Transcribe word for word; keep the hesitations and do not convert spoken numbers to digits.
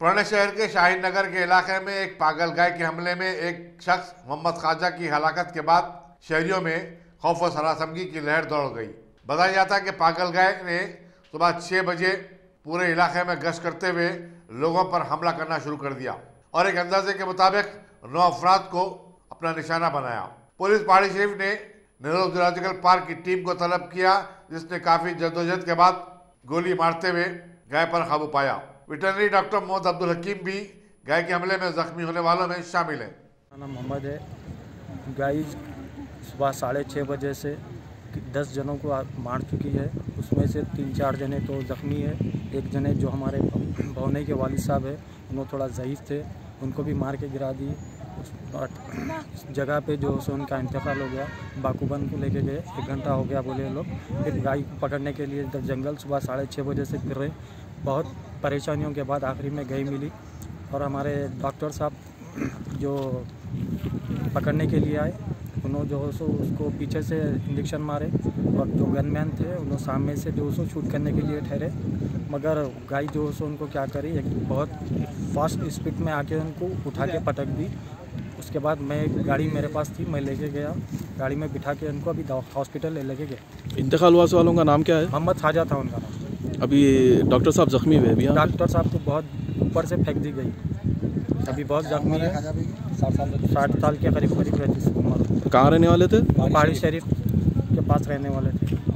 पुराने शहर के शाहीन नगर के इलाके में एक पागल गाय के हमले में एक शख्स मोहम्मद ख्वाजा की हलाकत के बाद शहरियों में खौफ और सरासमगी की लहर दौड़ गई। बताया जाता है कि पागल गाय ने सुबह छह बजे पूरे इलाके में गश्त करते हुए लोगों पर हमला करना शुरू कर दिया और एक अंदाजे के मुताबिक नौ अफराद को अपना निशाना बनाया। पुलिस पहाड़ी शरीफ ने नेहरू जूलॉजिकल पार्क की टीम को तलब किया, जिसने काफी जद्दोजहद के बाद गोली मारते हुए गाय पर काबू पाया। वेटरनरी डॉक्टर मोहम्मद अब्दुल हकीम भी गाय के हमले में जख्मी होने वालों में शामिल है। मेरा नाम मोहम्मद है। गाय सुबह साढ़े छः बजे से दस जनों को मार चुकी है, उसमें से तीन चार जने तो जख्मी है। एक जने जो हमारे भवने के वालिद साहब है, उन्होंने थोड़ा ज़ईफ़ थे, उनको भी मार के गिरा दी। उस जगह पे जो सो उनका इंतकाल हो गया। बाकूबन को लेके गए, एक घंटा हो गया बोले लोग। फिर गाय को पकड़ने के लिए इधर जंगल सुबह साढ़े छः बजे से फिर रहे। बहुत परेशानियों के बाद आखिरी में गाय मिली और हमारे डॉक्टर साहब जो पकड़ने के लिए आए, उन्होंने जो सो उसको पीछे से इंजेक्शन मारे और जो गनमैन थे उन्होंने सामने से जो सो शूट करने के लिए ठहरे, मगर गाय जो सो उनको क्या करी, एक बहुत फास्ट स्पीड में आके उनको उठा के पटक दी। उसके बाद मैं गाड़ी मेरे पास थी, मैं लेके गया, गाड़ी में बिठा के उनको अभी हॉस्पिटल ले लेके गया। इंतकाल हुआ वालों का नाम क्या है? मोहम्मद ख्वाजा था उनका नाम। अभी डॉक्टर साहब जख्मी हुए? अभी डॉक्टर साहब को बहुत ऊपर से फेंक दी गई, अभी बहुत जख्मी है। साठ साल के करीब करीब रहती उम्र। कहाँ रहने वाले थे? पहाड़ी शरीफ के पास रहने वाले थे।